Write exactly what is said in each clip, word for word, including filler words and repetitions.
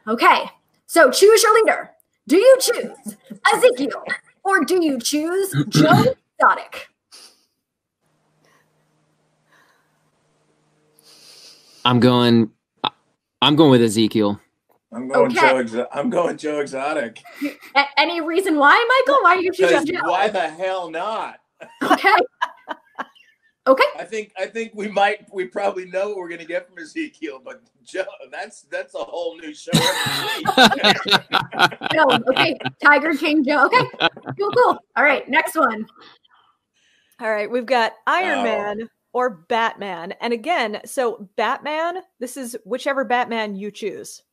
Okay, so choose your leader. Do you choose Ezekiel or do you choose Joe Exotic? I'm going. I'm going with Ezekiel. I'm going Okay. Joe. Exo- I'm going Joe Exotic. A- any reason why, Michael? Why are you choosing Joe? Why the hell not? Okay. Okay. I think I think we might we probably know what we're gonna get from Ezekiel, but Joe, that's that's a whole new show every week. No, okay. Tiger King Joe. Okay. Cool, cool. All right, next one. All right, we've got Iron Oh. Man or Batman. And again, so Batman, this is whichever Batman you choose.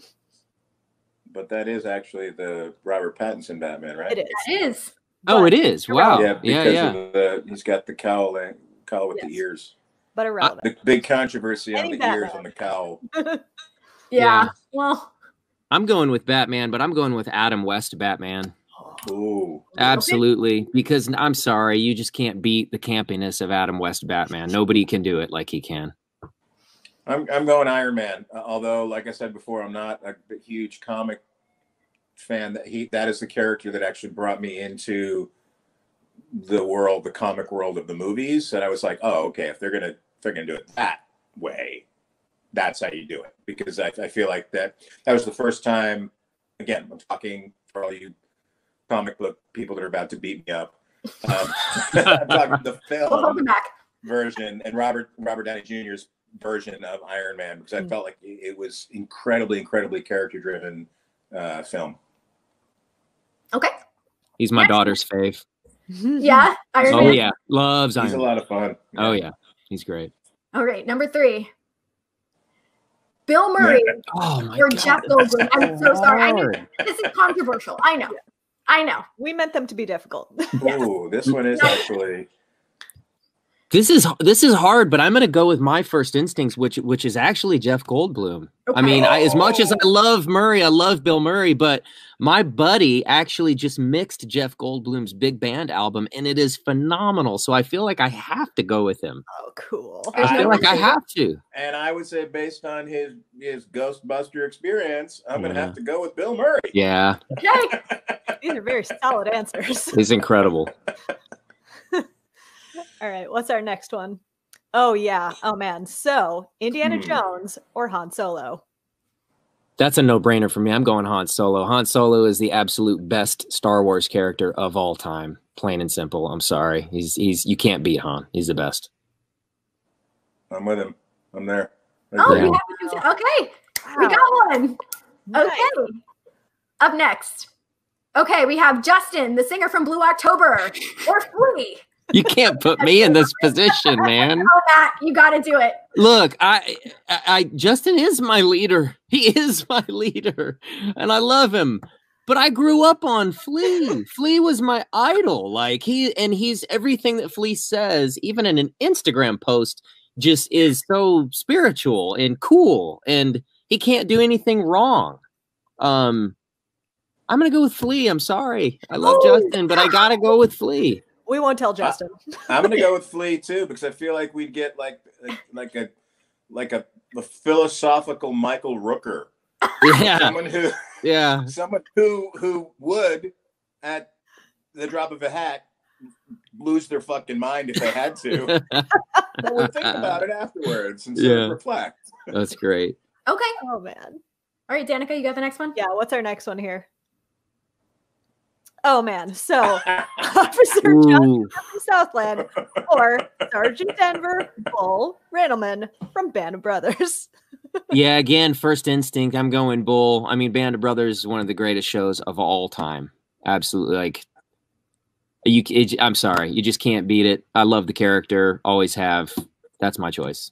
But that is actually the Robert Pattinson Batman, right? It is. That is. Oh, it is. Wow. Yeah, Yeah, because yeah. of the he's got the cowl and cowl with Yes. the ears. But irrelevant. The big controversy on Any the ears Batman. on the cowl. Yeah. Yeah. Well, I'm going with Batman, but I'm going with Adam West Batman. Ooh. Absolutely. Because I'm sorry, you just can't beat the campiness of Adam West Batman. Nobody can do it like he can. I'm I'm going Iron Man. Uh, although, like I said before, I'm not a b- huge comic fan. That he that is the character that actually brought me into the world, the comic world of the movies. And I was like, oh, okay, if they're gonna if they're gonna do it that way, that's how you do it. Because I, I feel like that that was the first time. Again, I'm talking for all you comic book people that are about to beat me up. Um, I'm talking the we'll hold film him back. version and Robert Robert Downey Junior's version of Iron Man, because I Mm. felt like it it was incredibly, incredibly character driven uh, film. Okay. He's my Next. daughter's fave. Yeah. Iron Oh, Man. yeah. Loves He's a Iron Man. lot of fun. Oh, yeah. He's great. All right. Number three. Bill Murray Oh, my or God. Jeff Goldblum. I'm so sorry. I know hard. this is controversial. I know. I know. We meant them to be difficult. Ooh, this one is actually. This is this is hard, but I'm going to go with my first instincts, which which is actually Jeff Goldblum. I mean, I, as much as I love Murray, I love Bill Murray, but my buddy actually just mixed Jeff Goldblum's big band album, and it is phenomenal. So I feel like I have to go with him. Oh, cool. I feel like I have to. And I would say, based on his his Ghostbuster experience, I'm gonna Yeah. have to go with Bill Murray. Yeah, Okay. These are very solid answers. he's incredible. All right, what's our next one? Oh, yeah. Oh, man. So, Indiana Hmm. Jones or Han Solo? That's a no-brainer for me. I'm going Han Solo. Han Solo is the absolute best Star Wars character of all time. Plain and simple. I'm sorry. He's he's you can't beat Han. He's the best. I'm with him. I'm there. Oh, Yeah. you have to, okay. We Wow. got one. Nice. Okay. Up next. Okay, we have Justin, the singer from Blue October, or Flea. You can't put me in this position, man. Oh, Matt, you got to do it. Look, I, I, I, Justin is my leader. He is my leader, and I love him. But I grew up on Flea. Flea was my idol. Like he, and he's everything that Flea says, even in an Instagram post, just is so spiritual and cool, and he can't do anything wrong. Um, I'm gonna go with Flea. I'm sorry, I love Oh, Justin, but I gotta go with Flea. We won't tell Justin. I'm gonna go with Flea too, because I feel like we'd get like like, like a like a, a philosophical Michael Rooker, Yeah, someone who yeah. someone who who would at the drop of a hat lose their fucking mind if they had to, but would think about it afterwards and sort Yeah. of reflect. That's great. Okay. Oh, man. All right, Danica, you got the next one? Yeah, what's our next one here? Oh, man. So, Officer John Ooh. from Southland or Sergeant Denver Bull Randleman from Band of Brothers. Yeah, again, first instinct. I'm going Bull. I mean, Band of Brothers is one of the greatest shows of all time. Absolutely, like you. It, I'm sorry, you just can't beat it. I love the character, always have. That's my choice.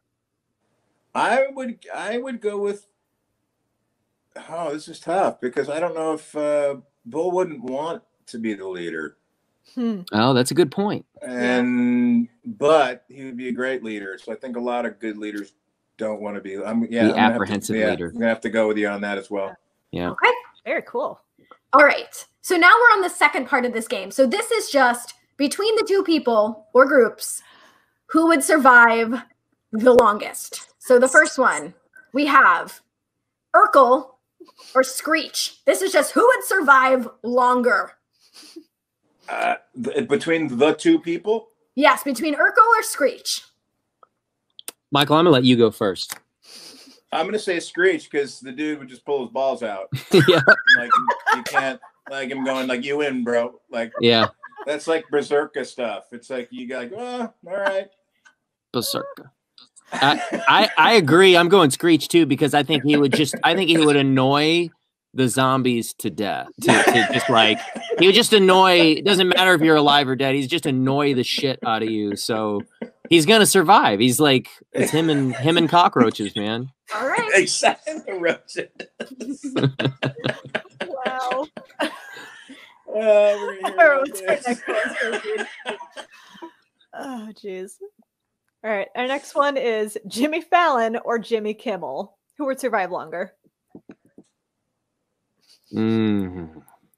I would I would go with. Oh, this is tough because I don't know if uh, Bull wouldn't want to be the leader, Hmm. Oh, that's a good point. and but he would be a great leader. So I think a lot of good leaders don't want to be. I'm yeah, The I'm gonna have to- apprehensive yeah, leader. I'm gonna have to go with you on that as well. Yeah. Okay. Very cool. All right. So now we're on the second part of this game. So this is just between the two people or groups who would survive the longest. So the first one, we have Urkel or Screech? This is just who would survive longer. Uh, th- between the two people? Yes, between Urkel or Screech. Michael, I'm gonna let you go first. I'm gonna say Screech because the dude would just pull his balls out. Yeah. Like you can't like him going like you win, bro. Like Yeah. that's like berserker stuff. It's like you got like, oh, all right. Berserker. I, I I agree. I'm going Screech too because I think he would just I think he would annoy the zombies to death. To, to just like he would just annoy. It doesn't matter if you're alive or dead. He's just annoy the shit out of you. So he's gonna survive. He's like it's him and him and cockroaches, man. All right. Exactly. Roaches. Wow. Oh, we're gonna hear What's our about next one, Sophie? Oh, jeez. All right. Our next one is Jimmy Fallon or Jimmy Kimmel. Who would survive longer? Mm.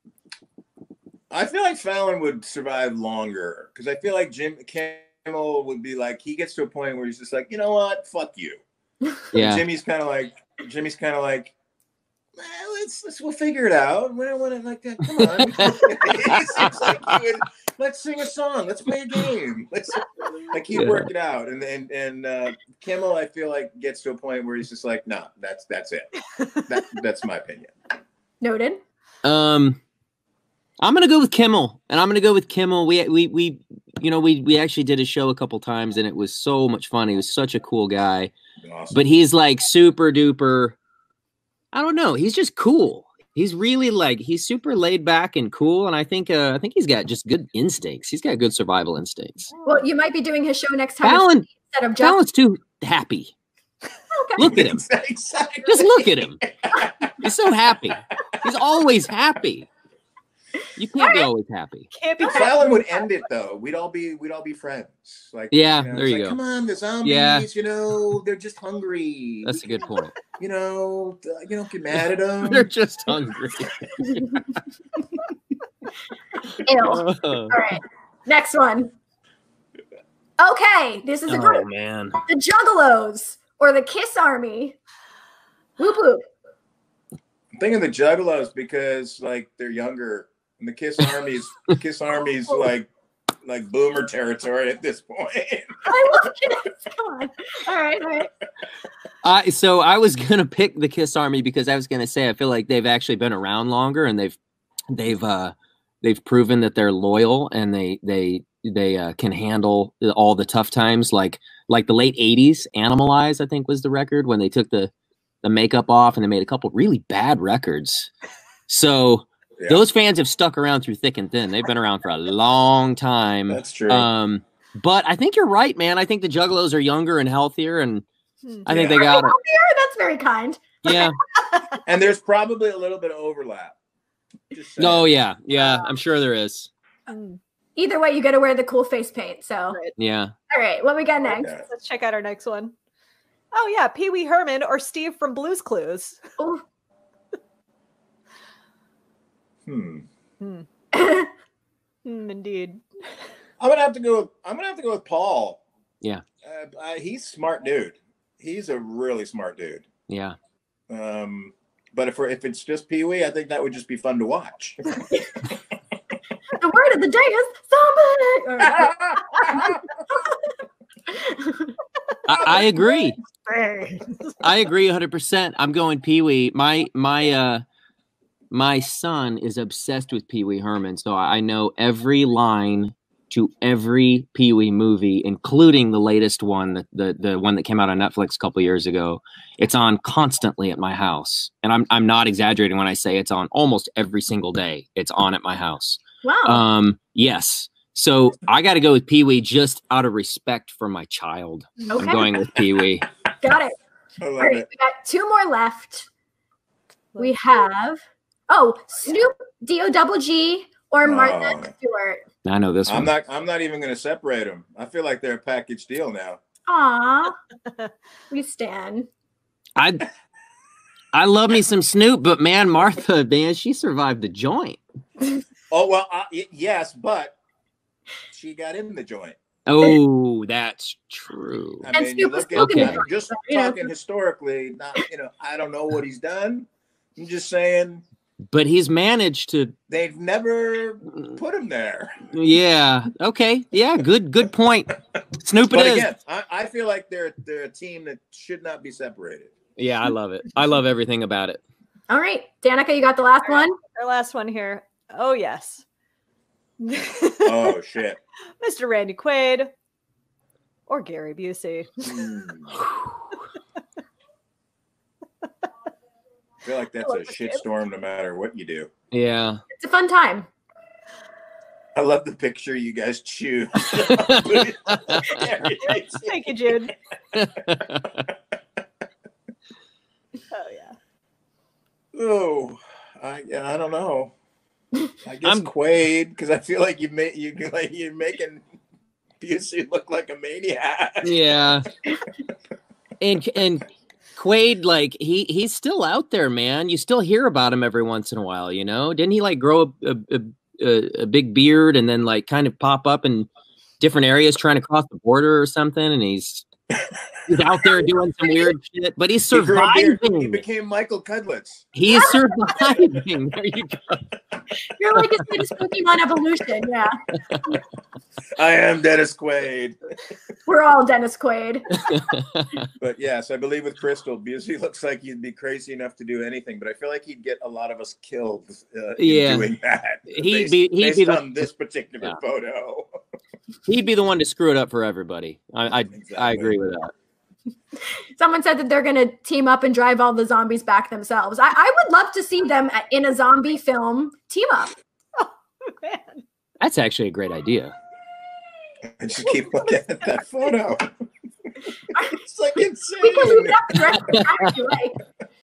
I feel like Fallon would survive longer because I feel like Jim Kimmel would be like he gets to a point where he's just like, you know what, fuck you. Yeah. Jimmy's kind of like Jimmy's kind of like, well, let's let's we'll figure it out. We don't want to like that. Come on, it's, it's like he would, let's sing a song. Let's play a game. Let's like he'd Yeah. work it out. And and and uh, Kimmel, I feel like gets to a point where he's just like, no, nah, that's that's it. That, that's my opinion. Noted. Um, I'm gonna go with Kimmel, and I'm gonna go with Kimmel. We we we, you know, we we actually did a show a couple times, and it was so much fun. He was such a cool guy, Awesome. but he's like super duper. I don't know. He's just cool. He's really like he's super laid back and cool, and I think uh, I think he's got just good instincts. He's got good survival instincts. Well, you might be doing his show next time Fallon, instead of just. Fallon's too happy. Okay. Look at him. Exactly. Just look at him. He's so happy. He's always happy. You can't be always happy. Can't be Fallon would end it though. We'd all be we'd all be friends. Like Yeah, you know, there it's you like, go. Come on, the zombies. Yeah. You know, they're just hungry. That's a good point. You know, th- you don't get mad at them. They're just hungry. Ew. All right. Next one. Okay, this is a Oh group. man. The Juggalos or the Kiss Army. Whoop whoop. I'm thinking the Juggalos because like they're younger, and the Kiss Army's Kiss Army's like like boomer territory at this point. I love Kiss. Come on. All right, all right. I so I was gonna pick the Kiss Army because I was gonna say I feel like they've actually been around longer and they've they've uh they've proven that they're loyal and they they they uh, can handle all the tough times like like the late eighties. Animalize I think was the record when they took the the makeup off and they made a couple really bad records. So Yeah. those fans have stuck around through thick and thin. They've been around for a long time. That's true. Um, but I think you're right, man. I think the Juggalos are younger and healthier, and Hmm. I think Yeah. they got it. Healthier? That's very kind. Yeah. And there's probably a little bit of overlap. Just saying. Oh yeah, yeah. I'm sure there is. Mm. Either way, you got to wear the cool face paint. So, Right. Yeah. all right, what we got next? Okay. Let's check out our next one. Oh yeah, Pee Wee Herman or Steve from Blue's Clues. Oh, Hmm. Hmm. Hmm, indeed. I'm gonna have to go. With, I'm gonna have to go with Paul. Yeah. Uh, I, he's a smart dude. He's a really smart dude. Yeah. Um, but if we're, if it's just Pee Wee, I think that would just be fun to watch. the word of the day is zombie. All right. I, I agree. I agree one hundred percent. I'm going Pee Wee. My my uh my son is obsessed with Pee Wee Herman, so I know every line to every Pee Wee movie, including the latest one, the the, the one that came out on Netflix a couple years ago. It's on constantly at my house, and I'm I'm not exaggerating when I say it's on almost every single day. It's on at my house. Wow. Um, yes. So I got to go with Pee Wee just out of respect for my child. Okay. I'm going with Pee Wee. Got it. I All love right, it. we got two more left. We have oh Snoop D O double G or Martha Oh. Stewart. I know this I'm one. not. I'm not even gonna separate them. I feel like they're a package deal now. Aw, we stand. I I love me some Snoop, but man, Martha, man, she survived the joint. Oh well, uh, y- yes, but she got in the joint. Oh, that's true. I And mean, you Snoop was look at still I'm gonna just you know. talking historically. Not, you know, I don't know what he's done, I'm just saying. But he's managed to. They've never put him there. Yeah. Okay. Yeah. Good. Good point. Snoop it But is. again, I, I feel like they're they're a team that should not be separated. Yeah, I love it. I love everything about it. All right, Danica, you got the last one. Our last one here. Oh yes. Oh shit. Mister Randy Quaid or Gary Busey. Mm. I feel like that's a shitstorm no matter what you do. Yeah. It's a fun time. I love the picture you guys choose. Thank you, Jude. Oh yeah. Oh, I yeah, I don't know. I guess I'm- Quaid, because I feel like you make you like you're making Busey look like a maniac. Yeah. And and Quaid, like he he's still out there, man. You still hear about him every once in a while, you know? Didn't he like grow a a, a, a big beard and then like kind of pop up in different areas trying to cross the border or something? And he's he's out there doing some weird shit, but he's He grew a beard. surviving. He became Michael Cudlitz. He's surviving. There you go. You're like a Dennis Pokemon evolution. Yeah, I am Dennis Quaid. we're all Dennis Quaid. But yes, I believe with Crystal, Busey looks like he'd be crazy enough to do anything, but I feel like he'd get a lot of us killed uh, in Yeah. doing that. He'd based, be- he'd based be the- on this particular Yeah. photo. He'd be the one to screw it up for everybody. I I, Exactly. I agree with that. Someone said that they're going to team up and drive all the zombies back themselves. I, I would love to see them in a zombie film team up. Man. That's actually a great idea. I just keep looking at that photo. It's like Because insane. we've got the rest of the time, you're right.